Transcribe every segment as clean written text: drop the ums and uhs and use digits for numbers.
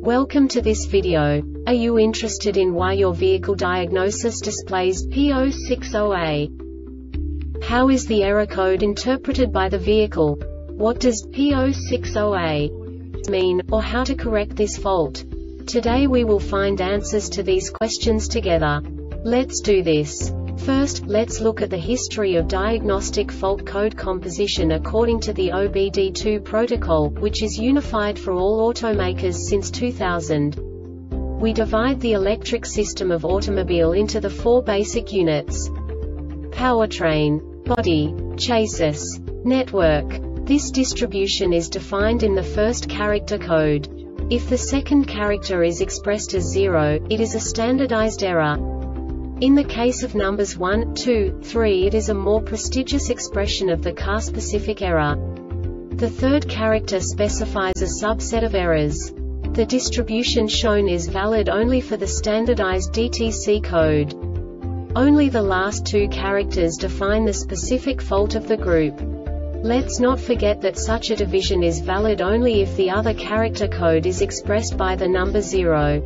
Welcome to this video. Are you interested in why your vehicle diagnosis displays P060A? How is the error code interpreted by the vehicle? What does P060A mean, or how to correct this fault? Today we will find answers to these questions together. Let's do this. First, let's look at the history of diagnostic fault code composition according to the OBD2 protocol, which is unified for all automakers since 2000. We divide the electric system of automobile into the four basic units: powertrain, body, chassis, network. This distribution is defined in the first character code. If the second character is expressed as 0, it is a standardized error. In the case of numbers 1, 2, 3, it is a more prestigious expression of the car-specific error. The third character specifies a subset of errors. The distribution shown is valid only for the standardized DTC code. Only the last two characters define the specific fault of the group. Let's not forget that such a division is valid only if the other character code is expressed by the number 0.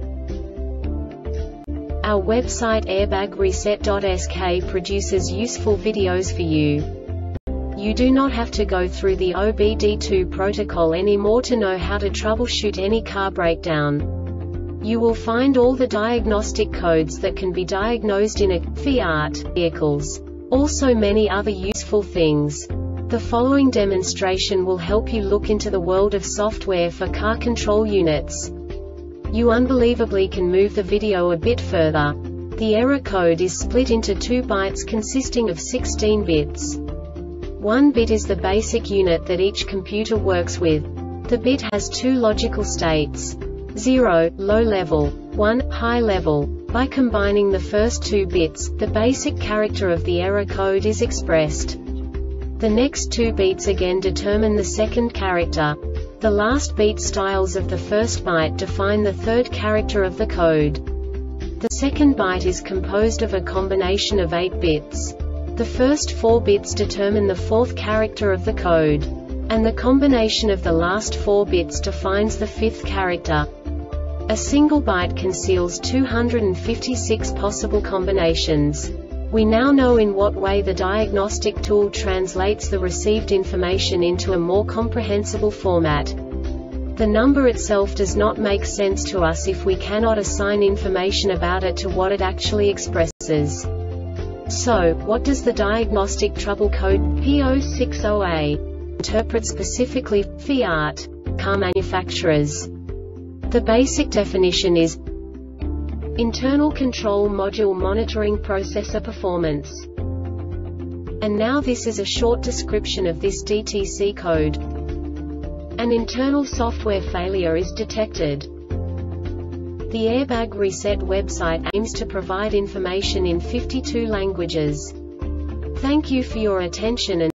Our website airbagreset.sk produces useful videos for you. You do not have to go through the OBD2 protocol anymore to know how to troubleshoot any car breakdown. You will find all the diagnostic codes that can be diagnosed in a Fiat vehicles. Also many other useful things. The following demonstration will help you look into the world of software for car control units. You unbelievably can move the video a bit further. The error code is split into 2 bytes consisting of 16 bits. 1 bit is the basic unit that each computer works with. The bit has 2 logical states: 0, low level, 1, high level. By combining the first 2 bits, the basic character of the error code is expressed. The next 2 beats again determine the second character. The last beat styles of the first byte define the third character of the code. The second byte is composed of a combination of 8 bits. The first 4 bits determine the fourth character of the code. And the combination of the last 4 bits defines the fifth character. A single byte conceals 256 possible combinations. We now know in what way the diagnostic tool translates the received information into a more comprehensible format. The number itself does not make sense to us if we cannot assign information about it to what it actually expresses. So, what does the diagnostic trouble code P060A interpret specifically for Fiat car manufacturers? The basic definition is internal control module monitoring processor performance. And now this is a short description of this DTC code. An internal software failure is detected. The Airbag Reset website aims to provide information in 52 languages. Thank you for your attention and